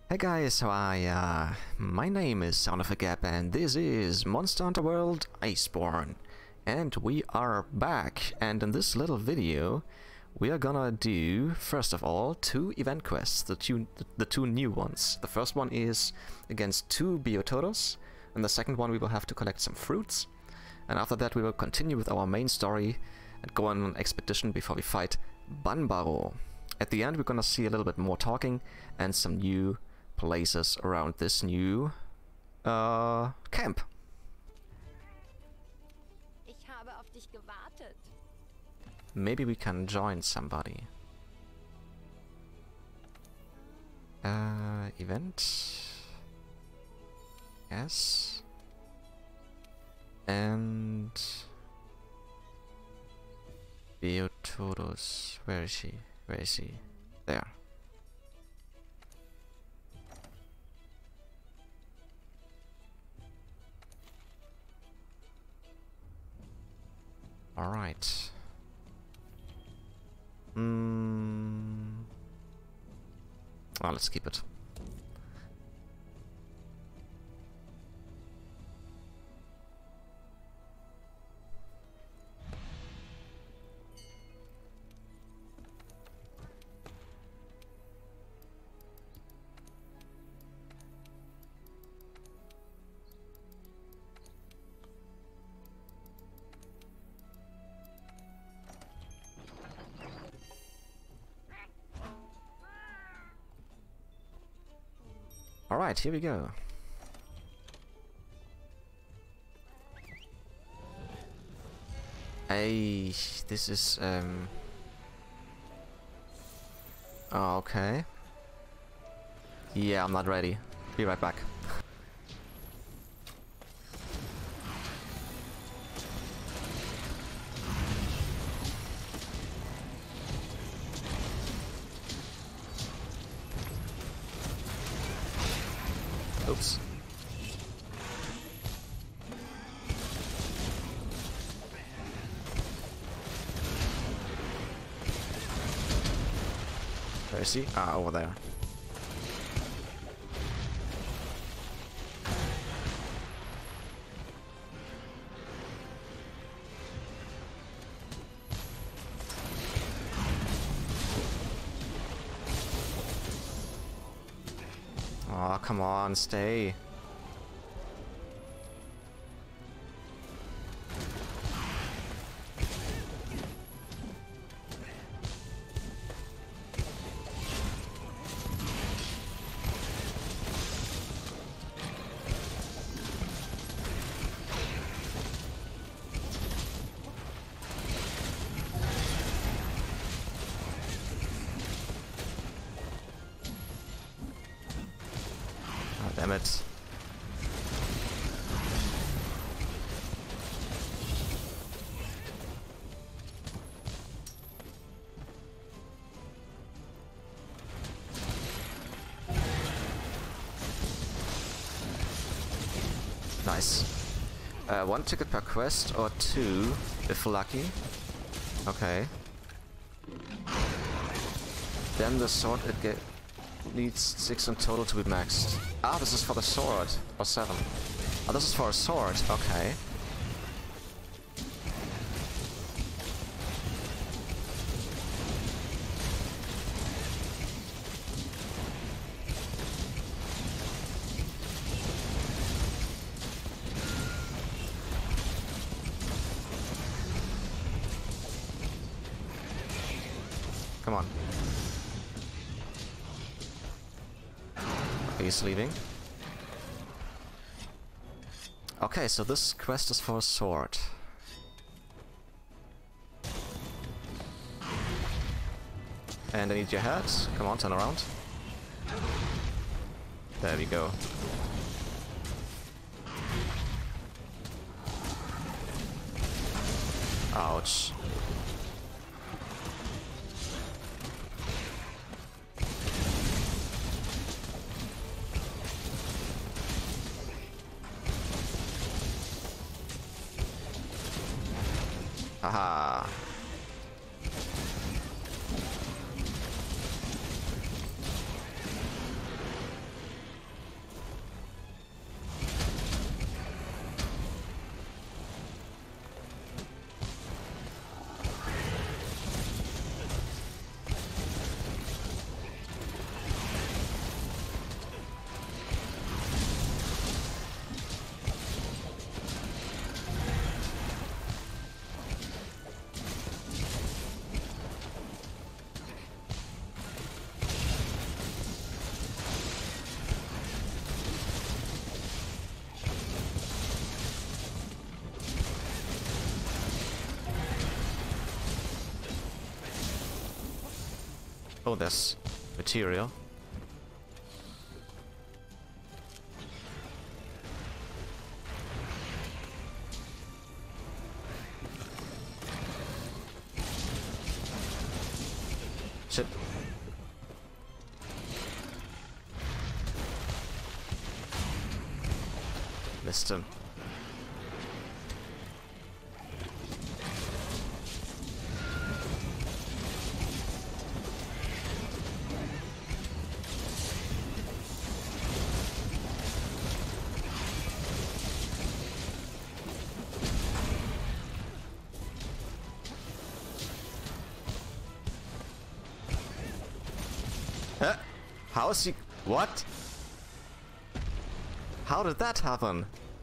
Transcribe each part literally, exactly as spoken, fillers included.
Hey guys, how are ya? My name is Sound of a Gap and this is Monster Hunter World Iceborne. And we are back, and in this little video we are gonna do, first of all, two event quests, the two, the two new ones. The first one is against two Biotodos, and the second one we will have to collect some fruits. And after that we will continue with our main story and go on an expedition before we fight Banbaro. At the end we're gonna see a little bit more talking and some new places around this new uh, camp. Ich habe auf dich gewartet. Maybe we can join somebody. Uh, event. Yes. And Biotodos. Where is she? Where is she? There. All right. Mm. Oh, let's keep it. Alright, here we go. Hey, this is, um... oh, okay. Yeah, I'm not ready. Be right back. Oops. Where is he? Ah, over there. Oh, come on, stay. Damn it. Nice. Uh, one ticket per quest or two, if lucky. Okay. Then the sword it get needs six in total to be maxed. Ah, this is for the sword. Or seven. Oh, this is for a sword. Okay. Come on. He's leaving. Okay, so this quest is for a sword. And I need your head. Come on, turn around. There we go. Ouch. Haha. Oh, there's material. Shit. Missed him. Huh? How is he... What? How did that happen?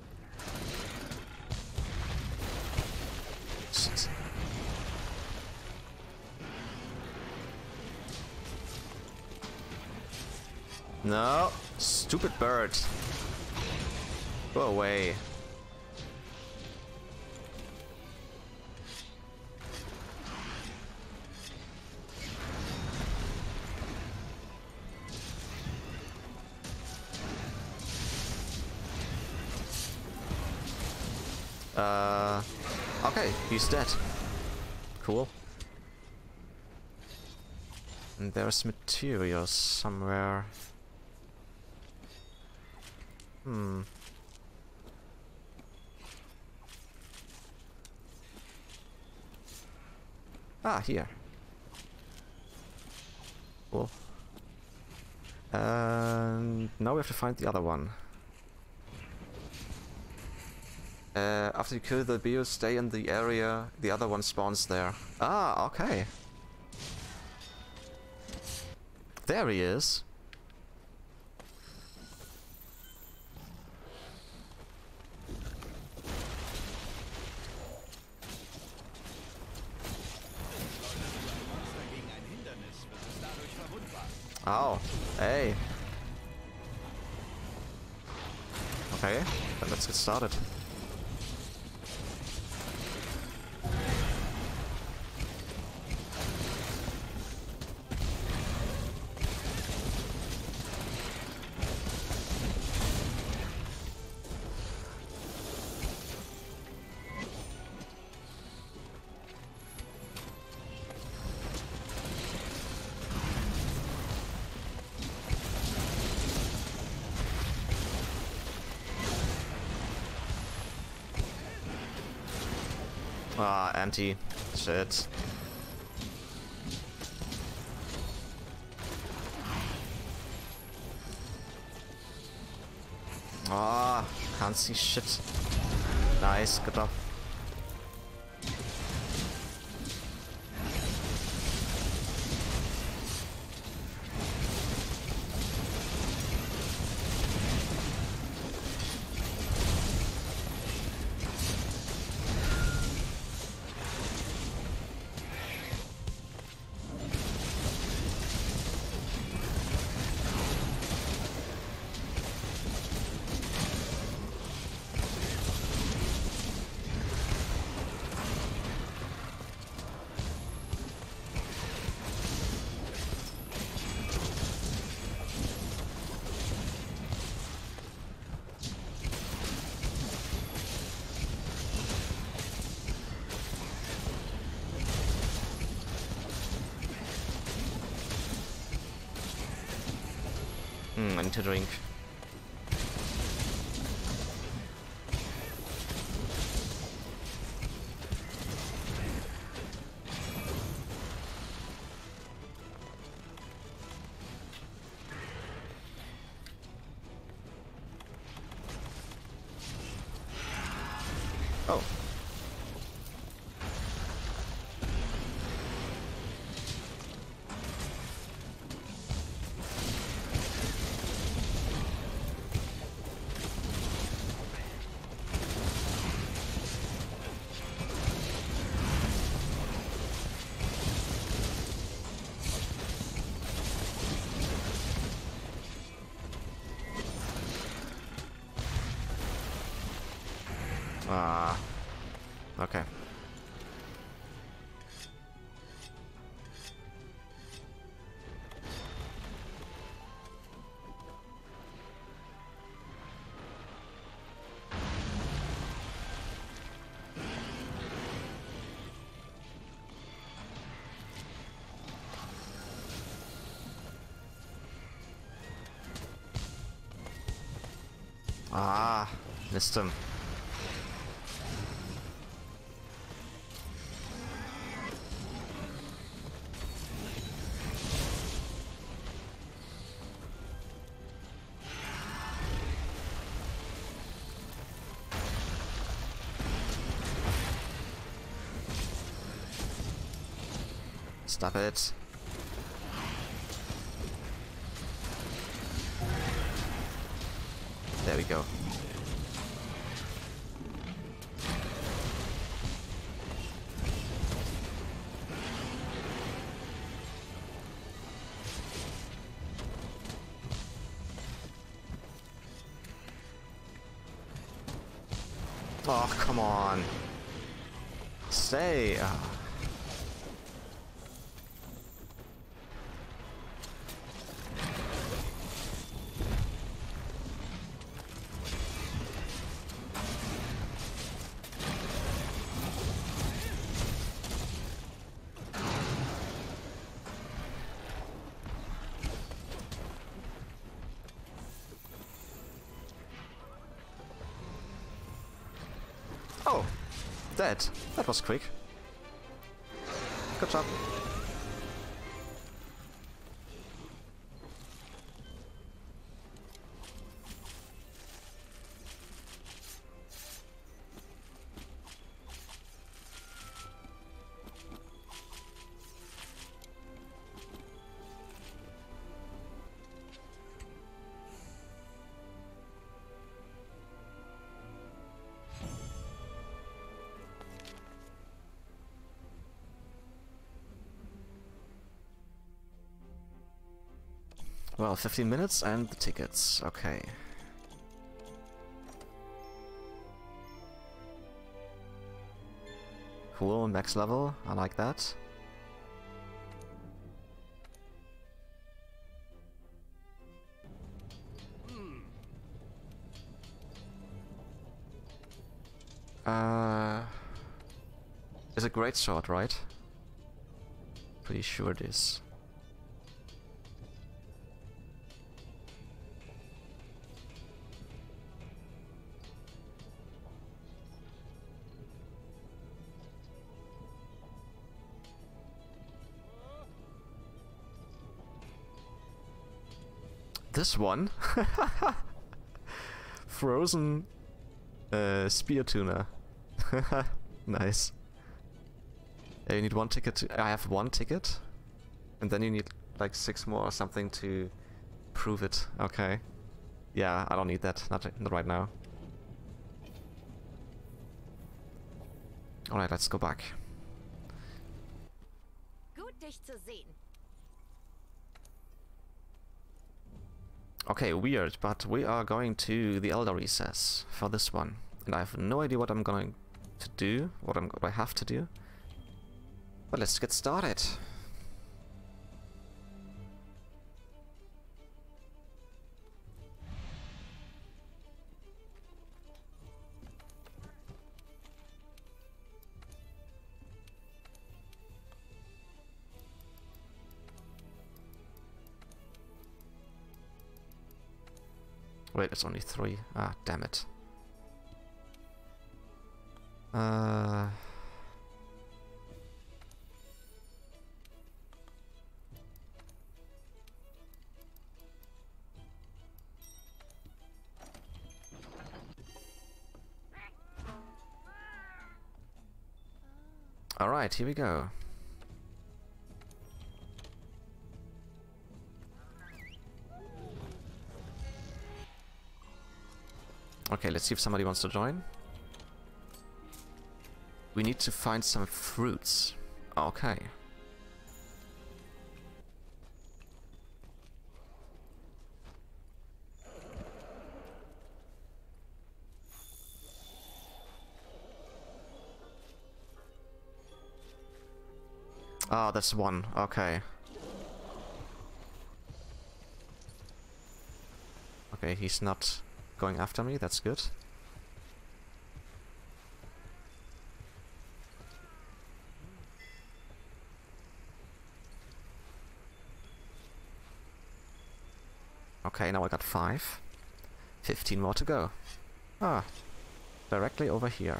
Shit. No! Stupid bird! Go away. Uh, okay, he's dead. Cool. And there's material somewhere. Hmm. Ah, here. Cool. And now we have to find the other one. Uh, after you kill the Bio, stay in the area, the other one spawns there. Ah, okay. There he is. Oh, hey. Okay, then let's get started. Ah, empty. Shit. Ah, can't see shit. Nice, good job. Hmm, I need to drink. Oh. Ah. Okay. Ah, missed him. Stop it. There we go. Oh, come on. Stay. Oh. Oh, dead. That was quick. Good job. Well, fifteen minutes and the tickets. Okay. Cool, max level. I like that. Uh, is a great sword, right? Pretty sure it is. This one? Frozen uh, spear tuna. Nice. Uh, you need one ticket to... I have one ticket. And then you need like six more or something to prove it. Okay. Yeah, I don't need that. Not, not right now. Alright, let's go back. Gut, dich zu sehen. Okay, weird, but we are going to the Elder Recess for this one. And I have no idea what I'm going to do, what, I'm, what I have to do. But let's get started. Wait, it's only three. Ah, damn it. Uh... Alright, here we go. Okay, let's see if somebody wants to join. We need to find some fruits. Okay. Ah, oh, that's one. Okay. Okay, he's not going after me. That's good. Okay, now I got five. fifteen more to go. Ah, directly over here.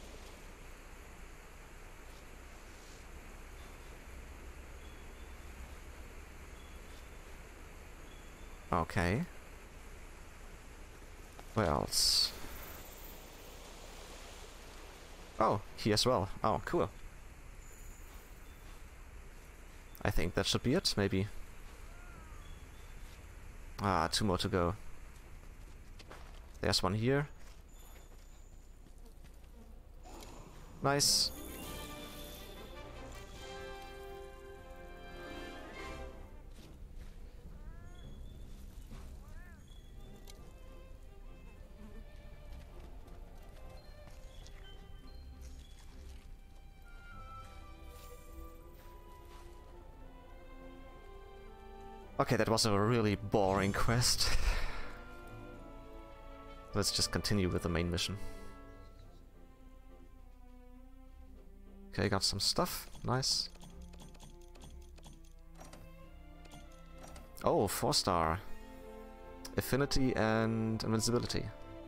Okay. Where else? Oh, here as well. Oh, cool. I think that should be it, maybe. Ah, two more to go. There's one here. Nice. Okay, that was a really boring quest. Let's just continue with the main mission. Okay, got some stuff. Nice. Oh, four star. Affinity and invincibility.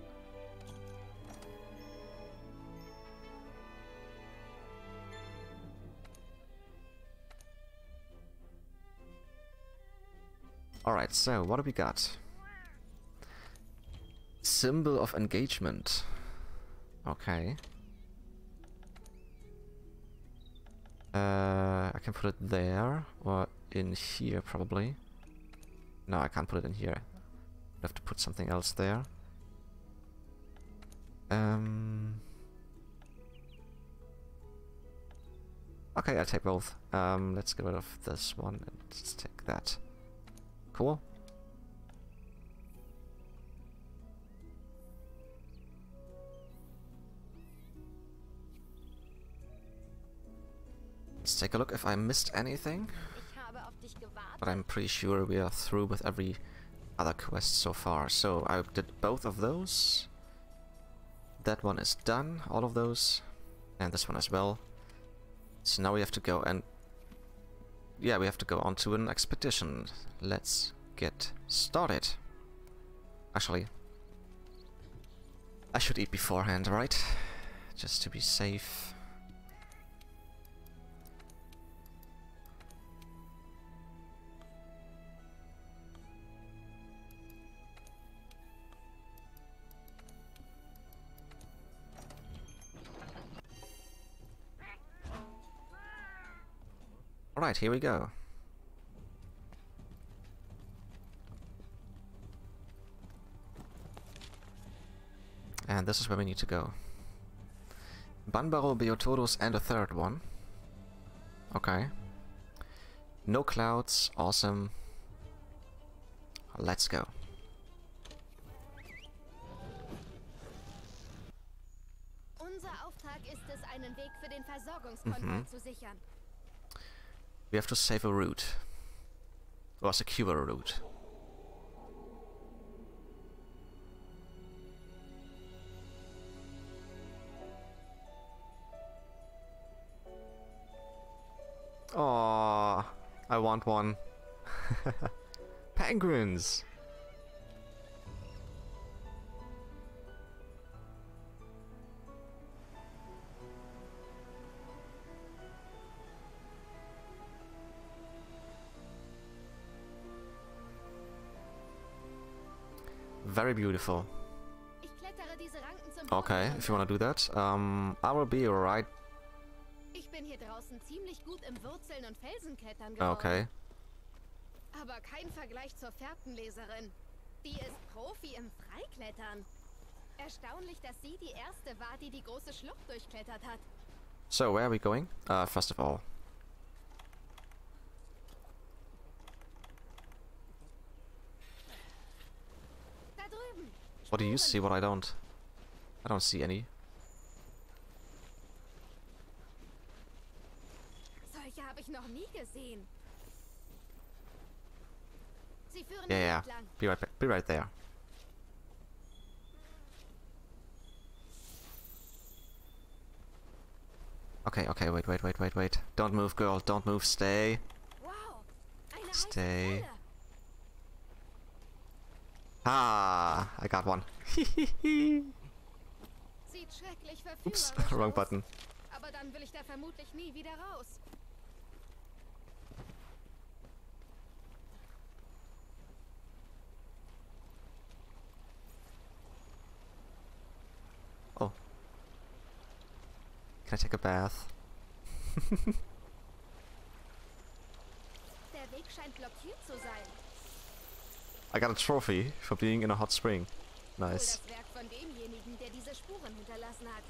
Alright, so what do we got? Symbol of engagement. Okay. Uh, I can put it there, or in here probably. No, I can't put it in here. I have to put something else there. Um. Okay, I'll take both. Um, let's get rid of this one and let's take that. Cool. Let's take a look if I missed anything. Ich habe auf dich gewartet. But I'm pretty sure we are through with every other quest so far. So I did both of those. That one is done, all of those. And this one as well. So now we have to go and... yeah, we have to go on to an expedition. Let's get started. Actually, I should eat beforehand, right? Just to be safe. Alright, here we go. And this is where we need to go. Banbaro, Beotodus, and a third one. Okay. No clouds, awesome. Let's go. Unser Auftrag ist es, einen Weg für den Versorgungskonvoi Mhm. zu sichern. We have to save a route. Or secure a route. Aww, I want one. Penguins! Very beautiful. Ich klettere diese Ranken zum Okay, Boden if you wanna runter. do that, um, I will be right. Ich bin hier draußen ziemlich gut im Wurzeln und Felsenklettern geworden. Okay. Aber kein Vergleich zur Fährtenleserin. Die ist Profi im Freiklettern. Erstaunlich, dass sie die erste war, die die große Schlucht durchklettert hat. So, where are we going? Uh, first of all. Da drüben. What do you Spuren. see, what I don't? I don't see any. Solche habe ich noch nie gesehen. Sie führen Yeah, hier yeah. entlang. Be right, ba- be right there. Okay, okay, wait, wait, wait, wait, wait. Don't move, girl. Don't move. Stay. Wow, eine Stay. heiße Quelle. Ah, I got one. Sieht schrecklich Oops, verführerisch wrong aus. button. Aber dann will ich da vermutlich nie wieder raus. Oh. Can I take a bath? Der Weg scheint blockiert zu sein. I got a trophy for being in a hot spring. Wohl Nice. das Werk von demjenigen, der diese Spuren hinterlassen hat.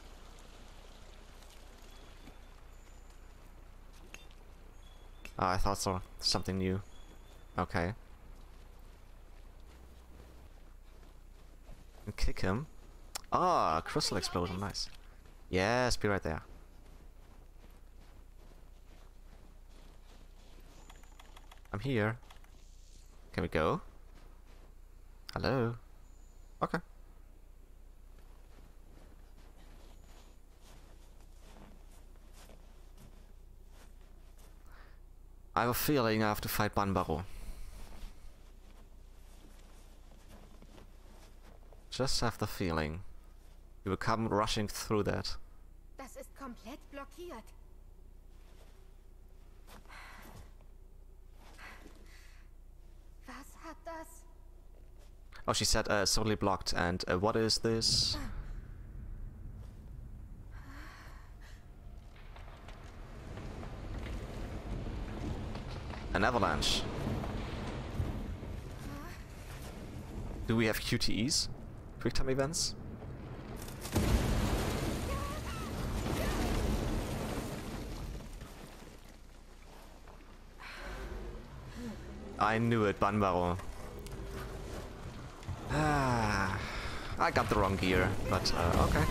Ah, I thought so. Something new. Okay. And kick him. Ah, crystal explosion. Nice. Yes, be right there. I'm here. Can we go? Hello? Okay. I have a feeling I have to fight Banbaro. Just have the feeling. You will come rushing through that. Das ist komplett blockiert. Was hat das? Oh, she said uh, it's totally blocked. And uh, what is this? An avalanche. Do we have Q T Es? Quick time events? I knew it, Banbaro. Ah, I got the wrong gear, but uh, okay.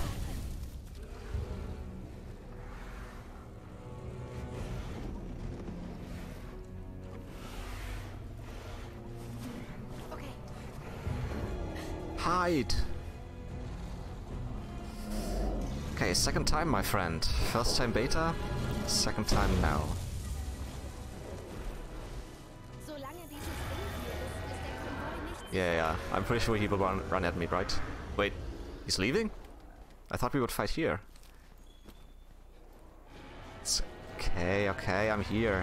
Okay. Hide! Okay, second time, my friend. First time beta, second time now. Solange dieses Ding hier ist, ist der Konvoi nicht. Yeah, yeah, I'm pretty sure he will run, run at me, right? Wait, he's leaving? I thought we would fight here. It's okay, okay, I'm here.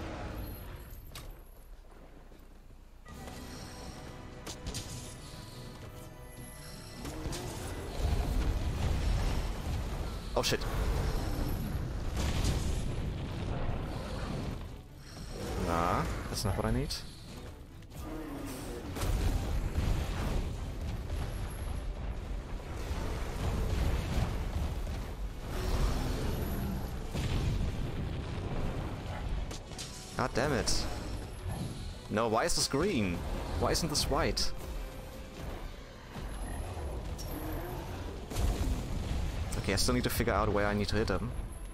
Oh shit. Nah, that's not what I need. God damn it. No, why is this green? Why isn't this white? Okay, I still need to figure out where I need to hit him.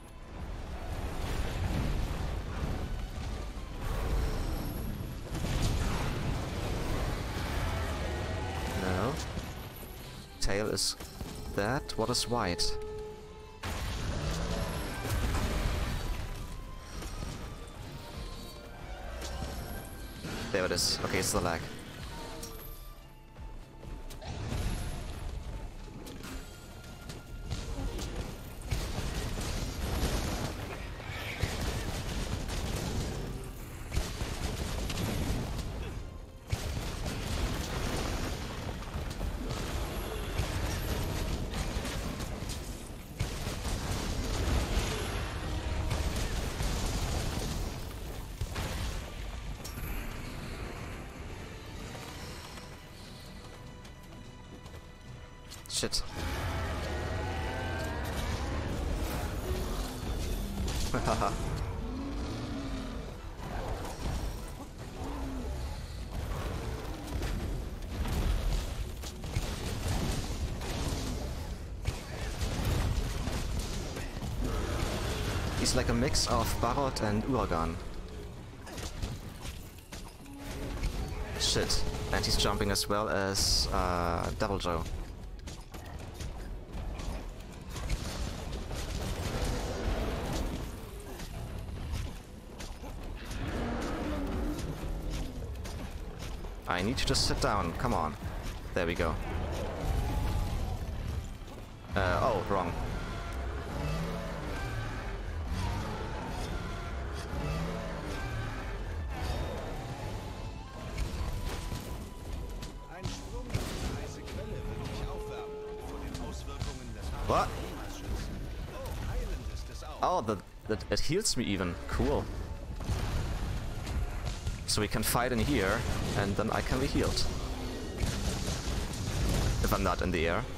No. Tail is that. What is white? There it is. Okay, it's the lag. Shit. Haha. He's like a mix of Barot and Uragan. Shit. And he's jumping as well as uh, Devil Joe. I need you to sit down, come on. There we go. Uh, oh, wrong. Ein Sprung in die heiße Quelle würde mich aufwärmen und vor den Auswirkungen des What? Klimas schützen. Oh, heilend ist es auch. Oh, that, that it heals me even. Cool. So we can fight in here, and then I can be healed. If I'm not in the air.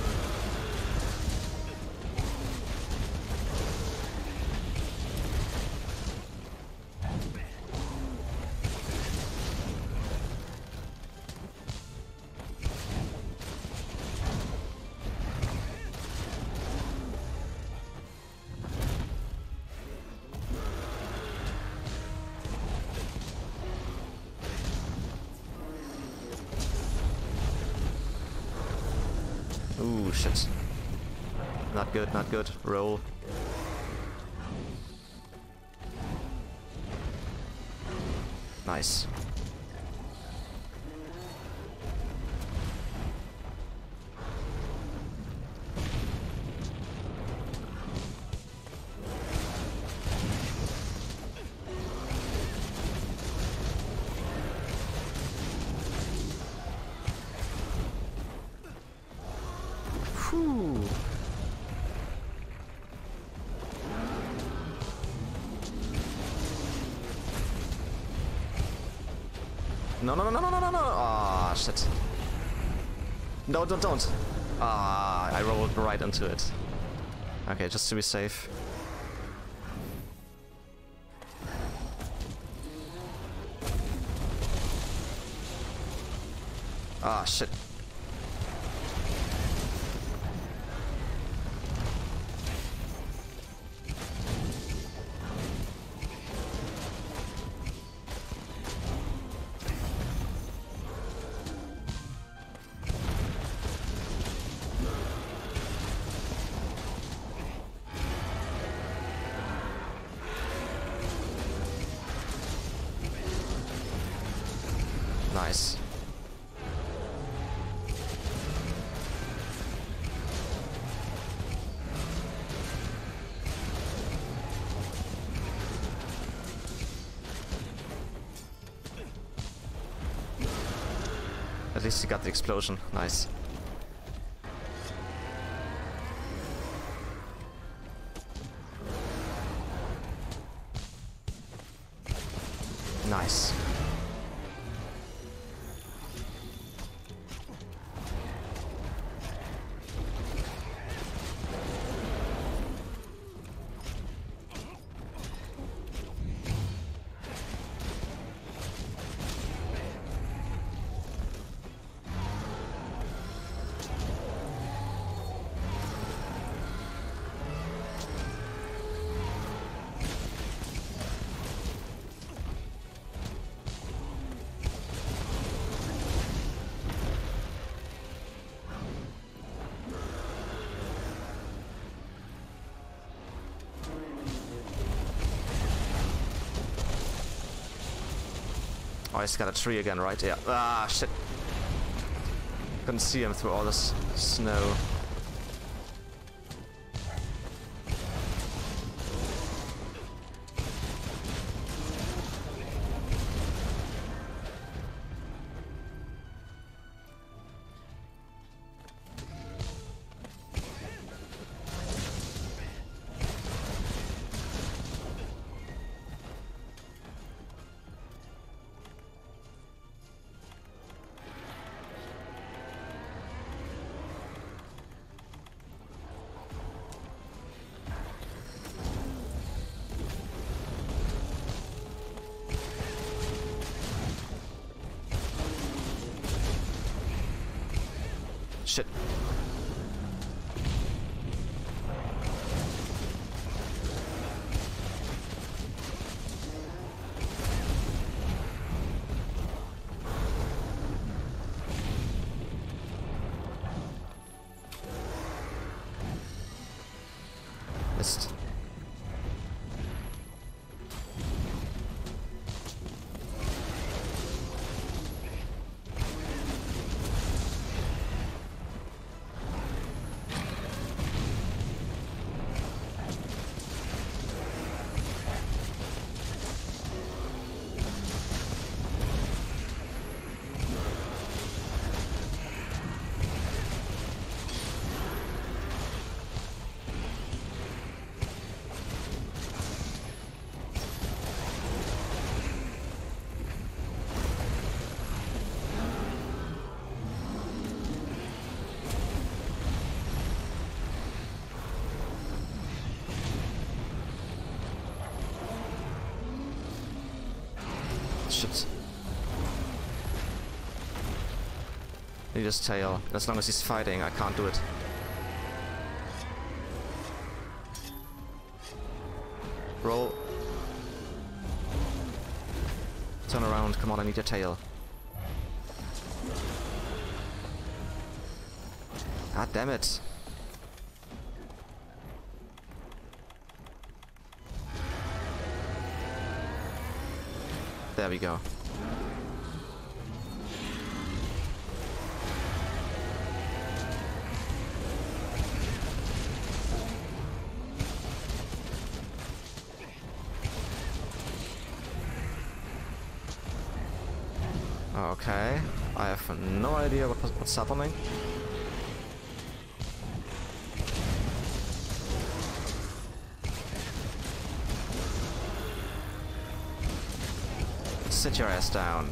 Ooh, shit. Not good, not good. Roll. Nice. Whew. No, no, no, no, no, no, no, no. Ah, shit. No, don't, don't. Ah, I rolled right into it. Okay, just to be safe. Ah, shit. Nice. At least he got the explosion. Nice. Nice. Oh, he's got a tree again, right? Yeah. Ah, shit. Couldn't see him through all this snow. Shit. Missed. shit. Need his tail. As long as he's fighting, I can't do it. Roll. Turn around. Come on, I need your tail. God damn it. There we go. Okay, I have no idea what, what's happening. Sit your ass down.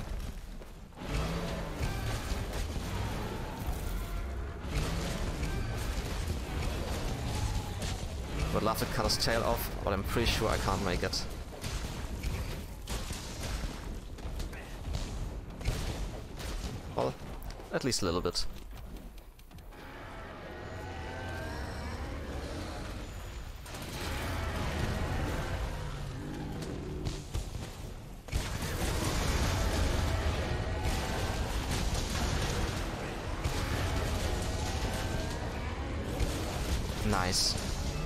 Would love to cut his tail off, but I'm pretty sure I can't make it. Well, at least a little bit. Nice.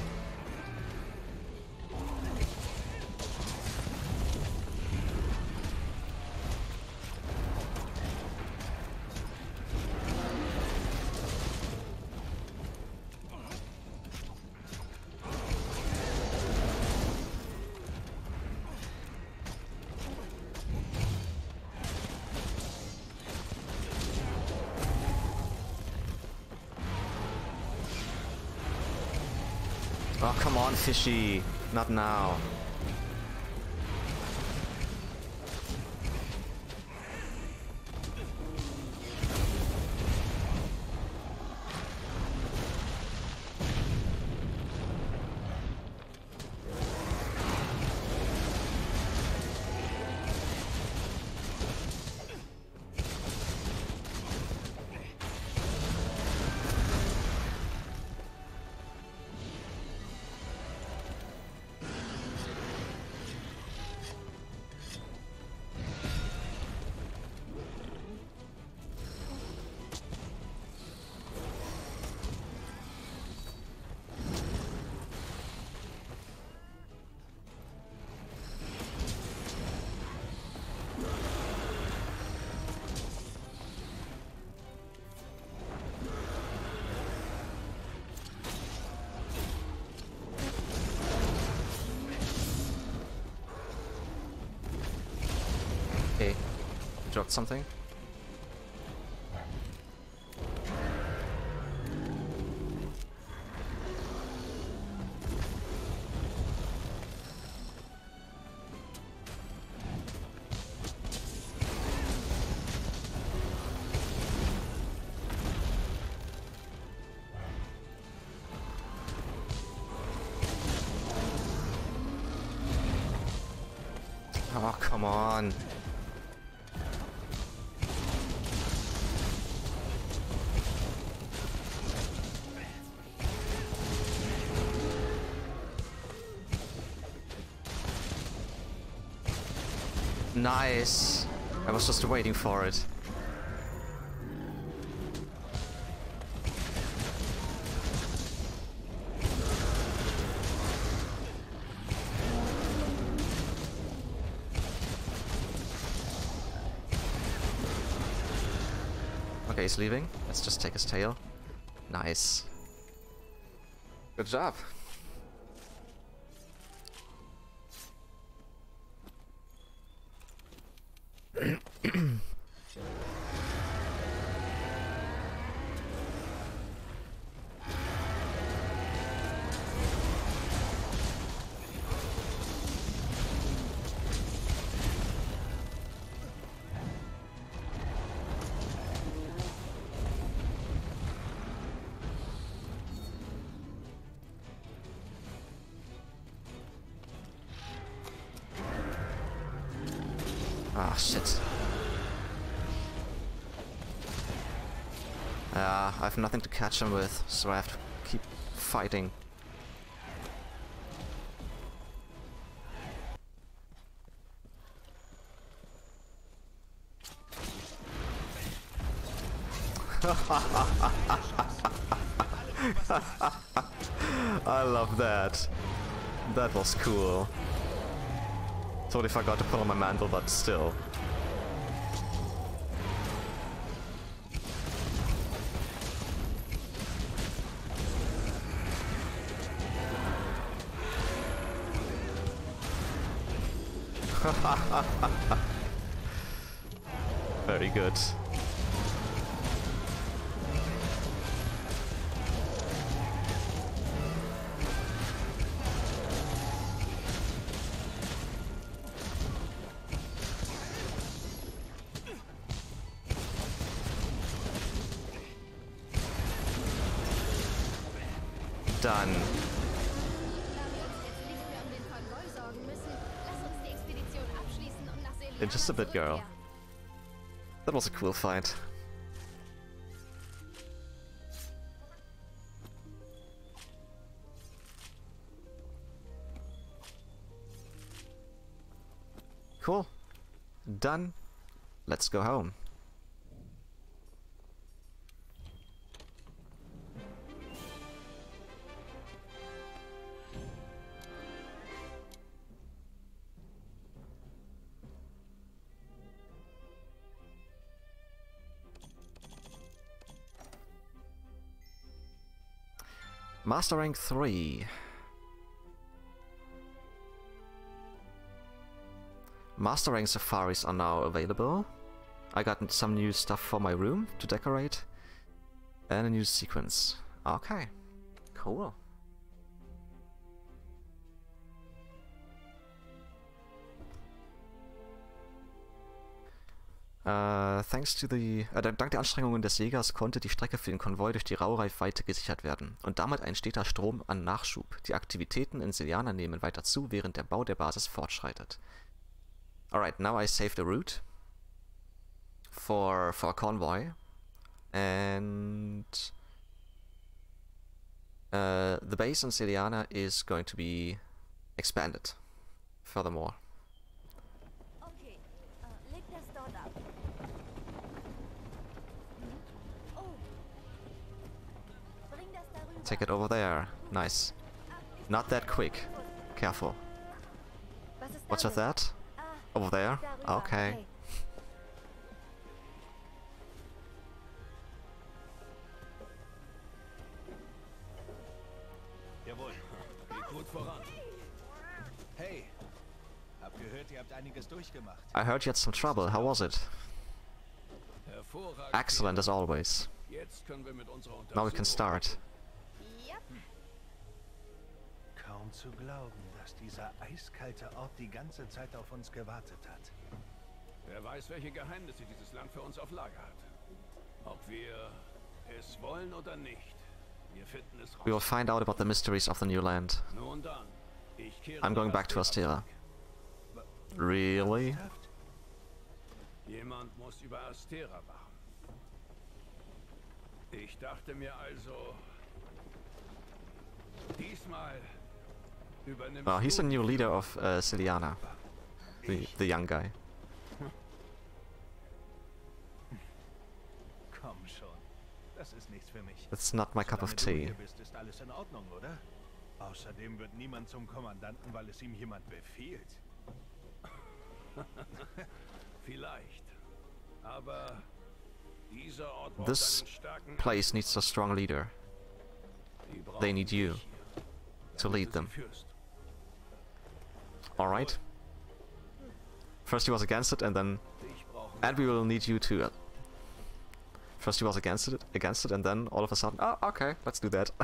Oh, come on, fishy. Not now. Okay, dropped something. Oh, come on. Nice. I was just waiting for it. Okay, he's leaving. Let's just take his tail. Nice. Good job. Ach, shit. Uh, I have nothing to catch him with, so I have to keep fighting. I love that. That was cool. Totally forgot to put on my mantle, but still. Very good. Done. In just a bit, girl. That was a cool fight. Cool. Done. Let's go home. Master rank three. Master rank safaris are now available. I got some new stuff for my room to decorate. And a new sequence. Okay. Cool. Uh, thanks to the, äh, dank der Anstrengungen des Jägers konnte die Strecke für den Konvoi durch die Raureif weiter gesichert werden und damit ein steter Strom an Nachschub. Die Aktivitäten in Seliana nehmen weiter zu, während der Bau der Basis fortschreitet. Alright, now I save the route for for convoy, and uh, the base in Seliana is going to be expanded furthermore. Okay, uh, leg das dort ab. Oh. Bring das darüber. Take it over there. Nice. Not that quick. Careful. Was ist What's with da? that? Ah, Over there? darüber. Okay. Jawohl, geht gut voran. Hey, hab gehört, ihr habt einiges durchgemacht. I heard you had some trouble. How was it? Hervorragend. Excellent as always. Jetzt können wir mit unserer Now we can Untersuchung- start. Yep. Kaum zu glauben, dass dieser eiskalte Ort die ganze Zeit auf uns gewartet hat. Wer weiß, welche Geheimnisse dieses Land für uns auf Lager hat. Ob wir es wollen oder nicht. Wir finden es raus. We will find out about the mysteries of the new land. Nun dann. Ich kehre I'm going nach back to Astera. zurück. Really? Ernsthaft? Jemand muss über Astera wachen. Ich dachte mir also, diesmal übernimmst Oh, he's du the new die leader of uh, Seliana. The, the young guy. Komm schon. Das ist nichts für mich. That's not my cup of Solange du tea. hier bist, ist alles in Ordnung, oder? Außerdem wird niemand zum Kommandanten, weil es ihm jemand befiehlt. Vielleicht. Aber dieser Ort braucht This einen starken place needs a strong leader. Die brauchen They need you dich hier, to damit lead du them. sie führst. Alright. First he was against it and then... Dich brauchen And we will need you too. First he was against it, against it and then all of a sudden... Oh, okay, let's do that.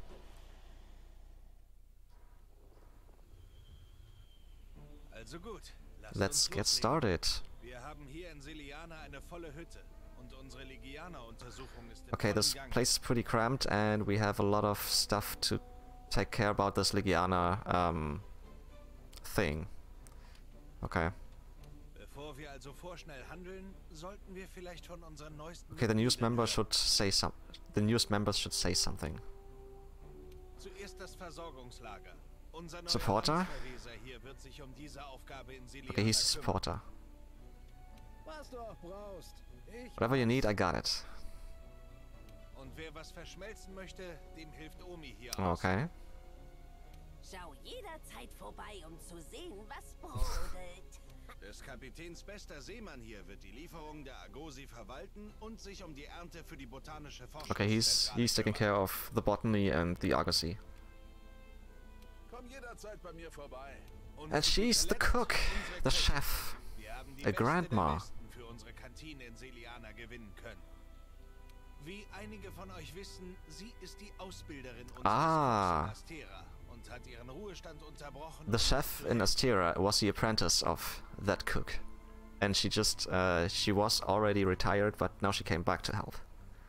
Also gut. lasst Let's uns get loslegen. started. Wir haben hier in Seliana eine volle Hütte und unsere Legianer-Untersuchung ist im Okay, this vollen Gang. place is pretty cramped and we have a lot of stuff to take care about this Legiana um, thing. Okay. Bevor Bevor wir also vorschnell handeln, sollten wir vielleicht von unseren neuesten... Okay, the newest Mitgliedern member hören. should say some. The newest members should say something. Zuerst das Versorgungslager. Unser neuer Supporter? Amtsverweser hier wird sich um diese Aufgabe in Siliana Okay, he's a kümmern. supporter. Was du auch brauchst. Ich Whatever you need, I got it. Und wer was verschmelzen möchte, dem hilft Omi hier aus. Okay. Schau jederzeit vorbei, um zu sehen, was brodelt. Des Kapitäns bester Seemann hier wird die Lieferung der Agosi verwalten und sich um die Ernte für die botanische Forschung. Okay, he's he's taking care of the botany and the argosy. komm jederzeit bei mir vorbei. And she's the cook, the chef, a grandma. Für unsere Kantine in Seliana gewinnen können. Wie einige von euch wissen, sie ist die Ausbilderin unseres Ah. großen Astera und hat ihren Ruhestand unterbrochen. The chef in Astera was the apprentice of that cook, and she just uh, she was already retired, but now she came back to help.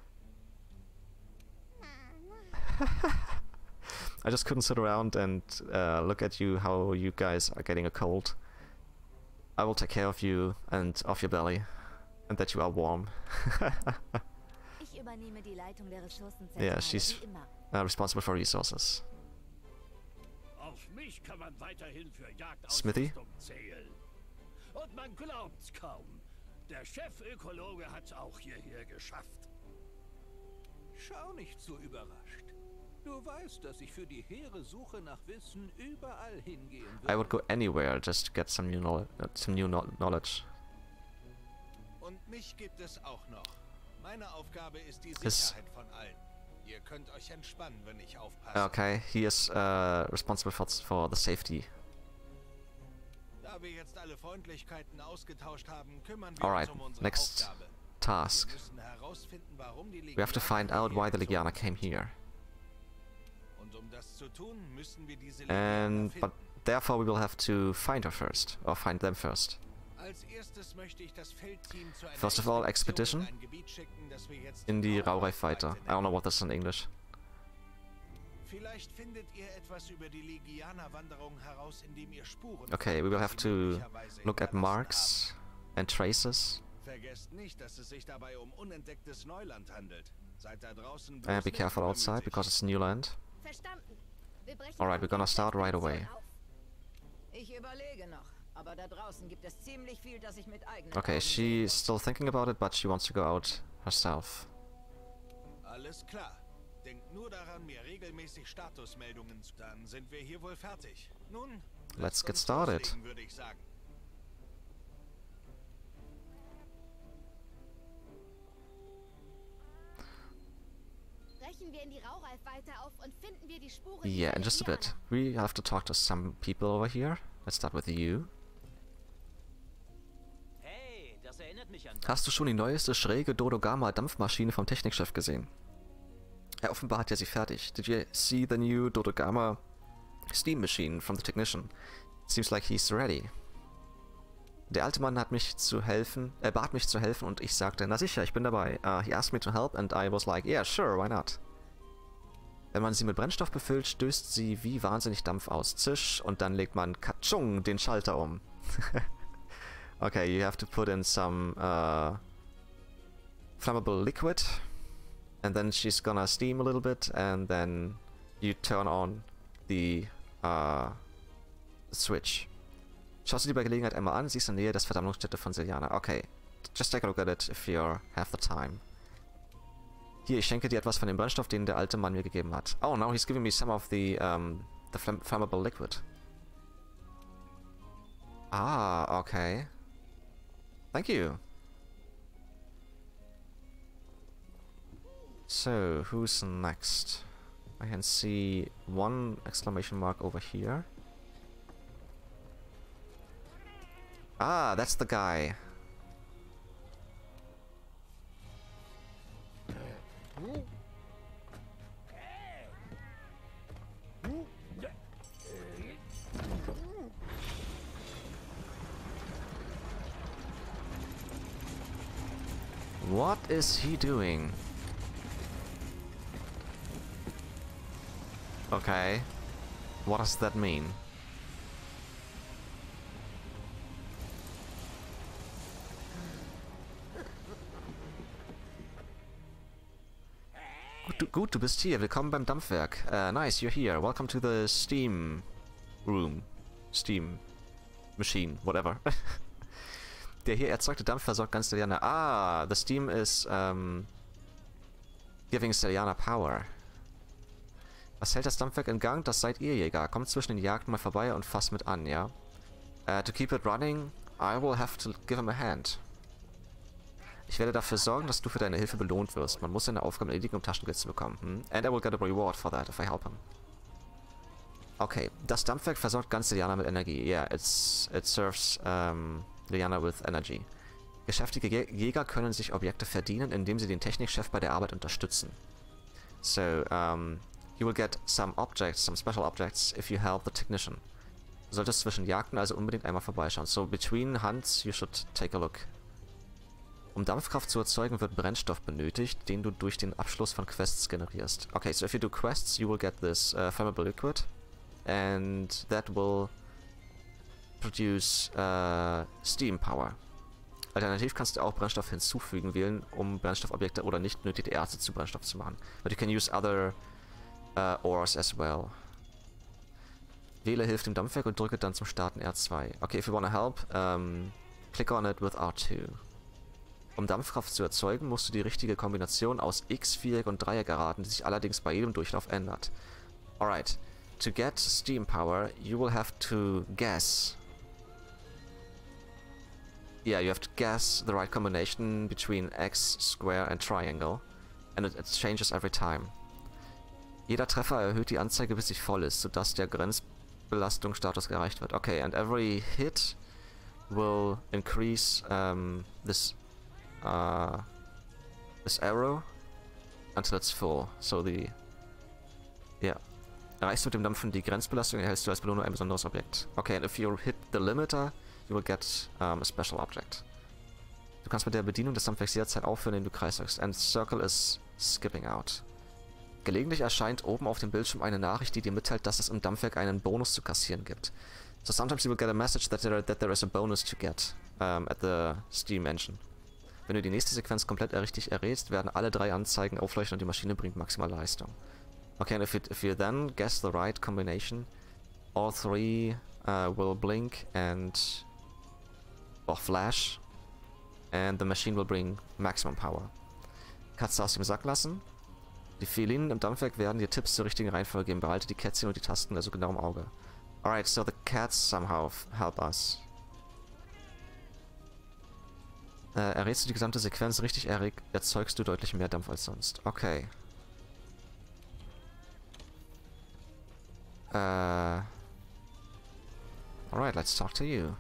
I just couldn't sit around and uh, look at you how you guys are getting a cold. I will take care of you and of your belly, and that you are warm. Ich übernehme die Leitung der Ressourcenzentrale, Yeah, she's wie immer. uh, responsible for resources. Auf mich kann man weiterhin für Smithy? Jagdausrüstung zählen. Und man glaubt's kaum. Der Chefökologe hat's auch hierher geschafft. Schau nicht so überrascht. Du weißt, dass ich für die hehre Suche nach Wissen überall hingehen I would würde. go anywhere just to get some new knowledge. Uh, some new no knowledge. Und mich gibt es auch noch. Meine Aufgabe ist die Is- Sicherheit von allen. Ihr könnt euch entspannen, wenn ich aufpasse. Okay, he is uh, responsible for for the safety. Da wir jetzt alle Freundlichkeiten ausgetauscht haben, kümmern wir Alright, uns um unsere next Aufgabe. task. Wir müssen herausfinden, warum die We have to find out why the Legiana came here, Und um das zu tun, müssen wir diese and Legiana but finden. therefore we will have to find her first, or find them first. Als erstes möchte ich das Feldteam zu einer First of all, expedition in ein Gebiet schicken, das wir jetzt In die Raureif Raureifweite. I don't know what this is in English. Vielleicht findet ihr etwas über die Legiana-Wanderung heraus, indem ihr Spuren Okay, findet, we will die have sie to möglicherweise look at hinterlassen marks and traces, haben. Vergesst nicht, dass es sich dabei um unentdecktes Neuland handelt. Seid da draußen and bloß be nicht careful outside übermütig. because it's new land. Verstanden. Wir brechen Alright, we're gonna start right away. auf. Ich überlege noch, aber da draußen gibt es ziemlich viel, das ich mit eigenen Okay, Augen sehen she's still thinking about it, but she wants to go out herself. Alles klar. Denkt nur daran, mir regelmäßig Statusmeldungen zu... Dann sind wir hier wohl fertig. Nun, Let's lasst get uns started. loslegen, würde ich sagen. Brechen wir in die Raureifweite auf und finden wir die Spuren Yeah, dieser in just a bit. Legiana. We have to talk to some people over here. Let's start with you. Hey, das erinnert mich an... Hast du schon die neueste schräge Dodogama-Dampfmaschine vom Technikchef gesehen? Er offenbar hat ja sie fertig. Did you see the new Dodogama steam machine from the technician? Seems like he's ready. Der alte Mann hat mich zu helfen, er bat mich zu helfen und ich sagte, na sicher, ich bin dabei. Uh, he asked me to help and I was like, yeah, sure, why not? Wenn man sie mit Brennstoff befüllt, stößt sie wie wahnsinnig Dampf aus. Zisch, und dann legt man Katschung den Schalter um. Okay, you have to put in some uh, flammable liquid, and then she's gonna steam a little bit, and then you turn on the uh, switch. Schau sie dir bei Gelegenheit einmal an, sie ist in der Nähe der Verdammungsstätte von Seliana. Okay, just take a look at it if you have the time. Hier, ich schenke dir etwas von dem Brennstoff, den der alte Mann mir gegeben hat. Oh, now he's giving me some of the, um, the flamm flammable liquid. Ah, okay. Thank you. So, who's next? I can see one exclamation mark over here. Ah, that's the guy. What is he doing? Okay. What does that mean? Gut, du, gut, du bist hier. Willkommen beim Dampfwerk. Uh, nice, you're here. Welcome to the steam room. Steam machine, whatever. Der hier erzeugte Dampf versorgt ganz Stelliana. Ah, the steam is um, giving Stelliana power. Was hält das Dampfwerk in Gang? Das seid ihr, Jäger. Kommt zwischen den Jagden mal vorbei und fasst mit an, ja? Uh, to keep it running, I will have to give him a hand. Ich werde dafür sorgen, dass du für deine Hilfe belohnt wirst. Man muss seine Aufgaben erledigen, um Taschengeld zu bekommen. Hm? And I will get a reward for that if I help him. Okay, das Dampfwerk versorgt ganz Liliana mit Energie. Yeah, it's, it serves um, Liliana with energy. Geschäftige Jä Jäger können sich Objekte verdienen, indem sie den Technikchef bei der Arbeit unterstützen. So, um, you will get some objects, some special objects, if you help the technician. Du solltest zwischen Jagden also unbedingt einmal vorbeischauen. So, between hunts, you should take a look. Um Dampfkraft zu erzeugen, wird Brennstoff benötigt, den du durch den Abschluss von Quests generierst. Okay, so if you do quests, you will get this uh, flammable liquid. And that will produce uh, steam power. Alternativ kannst du auch Brennstoff hinzufügen wählen, um Brennstoffobjekte oder nicht nötige Erze zu Brennstoff zu machen. But you can use other uh, ores as well. Wähle Hilfe dem Dampfwerk und drücke dann zum Starten R zwei. Okay, if you wanna help, um, click on it with R two. Um Dampfkraft zu erzeugen, musst du die richtige Kombination aus X, Viereck und Dreieck erraten, die sich allerdings bei jedem Durchlauf ändert. Alright. To get steam power, you will have to guess. Yeah, you have to guess the right combination between X, Square and Triangle. And it, it changes every time. Jeder Treffer erhöht die Anzeige, bis sie voll ist, sodass der Grenzbelastungsstatus erreicht wird. Okay, and every hit will increase um, this uh, this arrow until it's full. So the yeah. Erreichst du mit dem Dampfen die Grenzbelastung, erhältst du als Belohnung ein besonderes Objekt. Okay, and if you hit the limiter, you will get um, a special object. Du kannst mit der Bedienung des Dampfwerks jederzeit aufhören, indem du kreisläufst. And circle is skipping out. Gelegentlich erscheint oben auf dem Bildschirm eine Nachricht, die dir mitteilt, dass es im Dampfwerk einen Bonus zu kassieren gibt. So sometimes you will get a message that there, that there is a bonus to get um, at the Steam Engine. Wenn du die nächste Sequenz komplett richtig errätst, werden alle drei Anzeigen aufleuchten und die Maschine bringt maximale Leistung. Okay, and if, it, if you then guess the right combination, all three uh, will blink and or flash, and the machine will bring maximum power. Katze aus dem Sack lassen. Die Felinen im Dampfwerk werden dir Tipps zur richtigen Reihenfolge geben. Behalte die Kätzchen und die Tasten also genau im Auge. Alright, so the cats somehow help us. Äh, errätst du die gesamte Sequenz richtig, Eric, erzeugst du deutlich mehr Dampf als sonst. Okay. Uh, Alright, let's talk to you.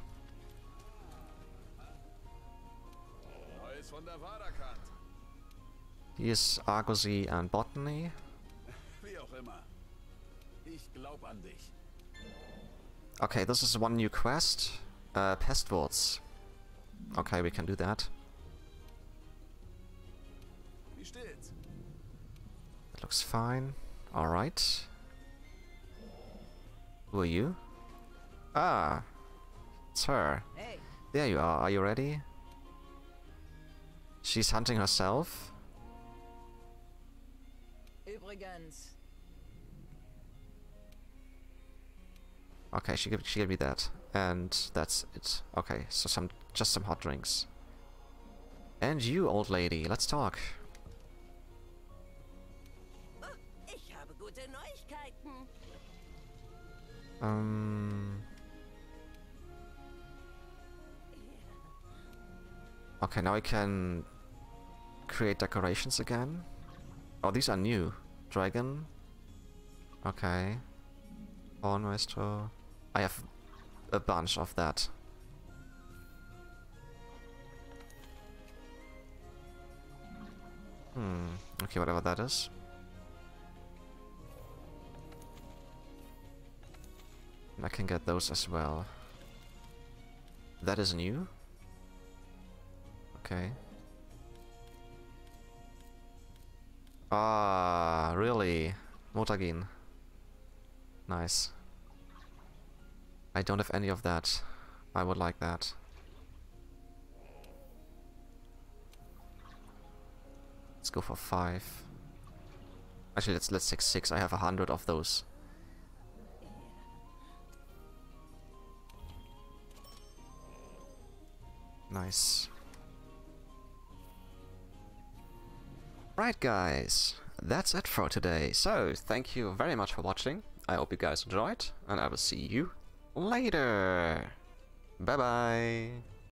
He is Argosy and Botany. Wie auch immer. Ich glaub an dich. Okay, this is one new quest. Uh, Pestwurz. Okay, we can do that. Wie steht's? It looks fine. Alright. Who are you? Ah, it's her. Hey, There you are. Are you ready? She's hunting herself. übrigens, Okay, she gave, she gave me that. And that's it. Okay, so some just some hot drinks. And you, old lady, let's talk. Oh, ich habe gute Neuigkeiten. Um... Okay, now I can create decorations again. Oh, these are new. Dragon. Okay. Horn Maestro. I have a bunch of that. Hmm. Okay, whatever that is. I can get those as well. That is new. Okay. Ah, really? Mutagin. Nice. I don't have any of that. I would like that. Let's go for five. Actually, let's let's take six. I have a hundred of those. Nice. Right, guys, that's it for today. So, thank you very much for watching. I hope you guys enjoyed, and I will see you later. Bye bye.